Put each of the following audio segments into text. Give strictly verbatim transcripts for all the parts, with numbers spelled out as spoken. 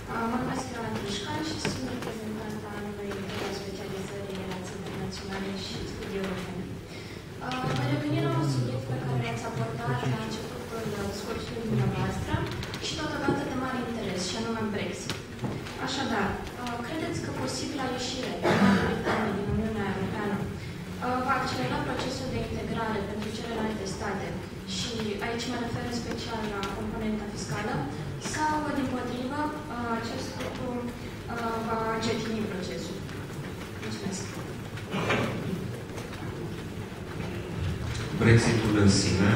Mă numesc Ioana Crișcan și sunt reprezentanta unei specializări în relații internaționale și studii europene. Voi reveni la un subiect pe care l-ați abordat la începutul discursului dumneavoastră și totodată de mare interes, și anume Brexit. Așadar, credeți că posibila ieșire a Marii Britanii din Uniunea Europeană va accelera procesul de integrare pentru celelalte state? Și aici mă refer în special la componenta fiscală, sau, dimpotrivă, acest lucru va încetini procesul? Mulțumesc. Brexitul în sine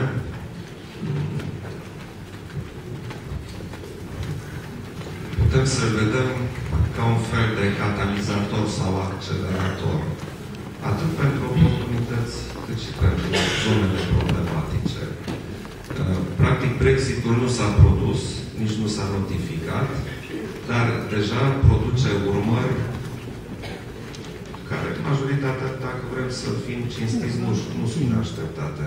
putem să-l vedem ca un fel de catalizator sau accelerator, atât pentru oportunități, cât și pentru zonele problematice. Practic, Brexitul nu s-a produs, nici nu s-a notificat, dar deja produce urmări care, majoritatea, dacă vrem să fim cinstiți, nu, nu sunt așteptate.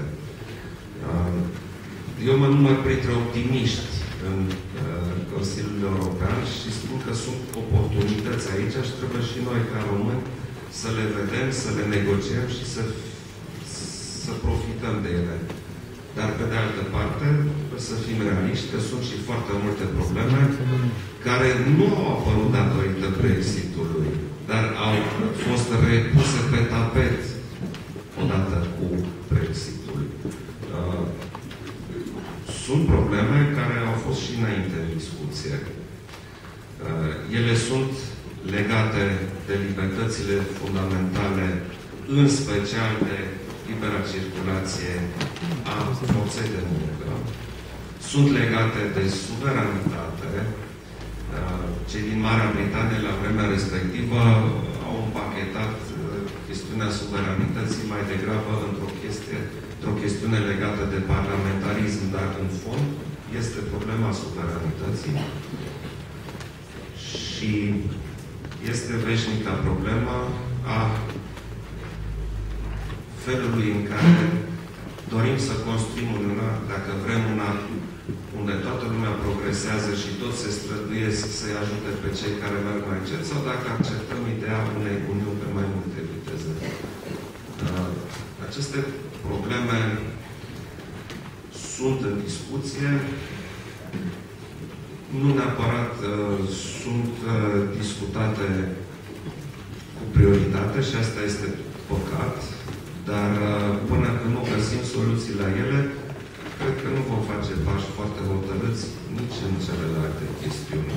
Eu mă număr printre optimiști în Consiliul European și spun că sunt oportunități aici și trebuie și noi, ca români, să le vedem, să le negociem și să, să profităm de ele. Dar, pe de altă parte, trebuie să fim realiști că sunt și foarte multe probleme care nu au apărut datorită Brexitului, dar au fost repuse pe tapet odată cu Brexitul. Uh, sunt probleme care au fost și înainte în discuție. Uh, ele sunt legate de libertățile fundamentale, în special de libera circulație a forței de muncă. Sunt legate de suveranitate. Cei din Marea Britanie, la vremea respectivă, au împachetat chestiunea suveranității mai degrabă într-o chestie, într-o chestiune legată de parlamentarism, dar în fond este problema suveranității și este veșnica problema a felului în care dorim să construim Uniunea, dacă vrem una unde toată lumea progresează și toți se străduiesc să-i ajute pe cei care merg mai încet, sau dacă acceptăm ideea unei Uniuni pe mai multe viteze. Aceste probleme sunt în discuție, nu neapărat uh, sunt uh, discutate cu prioritate și asta este păcat, dar uh, până când nu găsim soluții la ele, cred că nu vom face pași foarte hotărâți nici în celelalte chestiuni.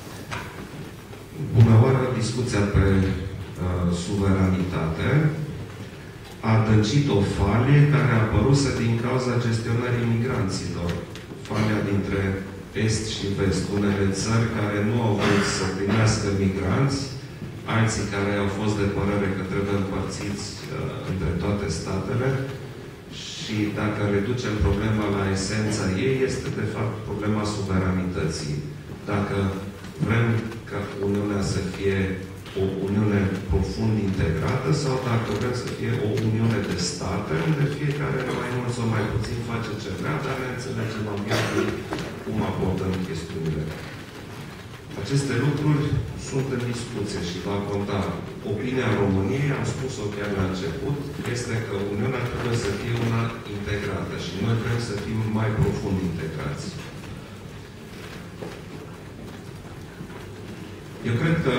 Bună oară, discuția pe uh, suveranitate a adâncit o falie care a apărut din cauza gestionării migranților. Falia dintre Est și Vest. Unele țări care nu au vrut să primească migranți, alții care au fost de părere că trebuie împărțiți uh, între toate statele. Și dacă reducem problema la esența ei, este de fapt problema suveranității. Dacă vrem ca Uniunea să fie o Uniune profund integrată sau dacă vrem să fie o Uniune de state, unde fiecare mai mult sau mai puțin face ce vrea, dar ne înțelegem ambientul cum abordăm chestiunile. Aceste lucruri sunt în discuție și va conta. Opinia României, am spus-o chiar la început, este că Uniunea trebuie să fie una integrată și noi vrem să fim mai profund integrați. Eu cred că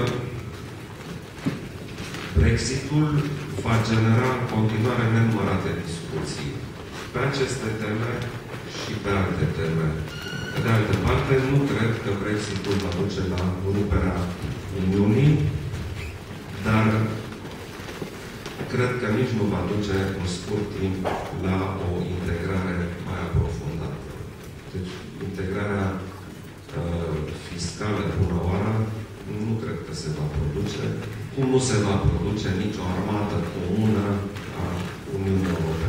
Brexitul va genera în continuare nenumărate discuții pe aceste teme și pe alte teme. Pe de altă parte, nu cred că Brexitul va duce la ruperea Uniunii, dar cred că nici nu va duce în scurt timp la o integrare mai aprofundată. Deci, integrarea uh, fiscală, bună oară, nu cred că se va produce, cum nu se va produce nicio armată comună a Uniunii Europene.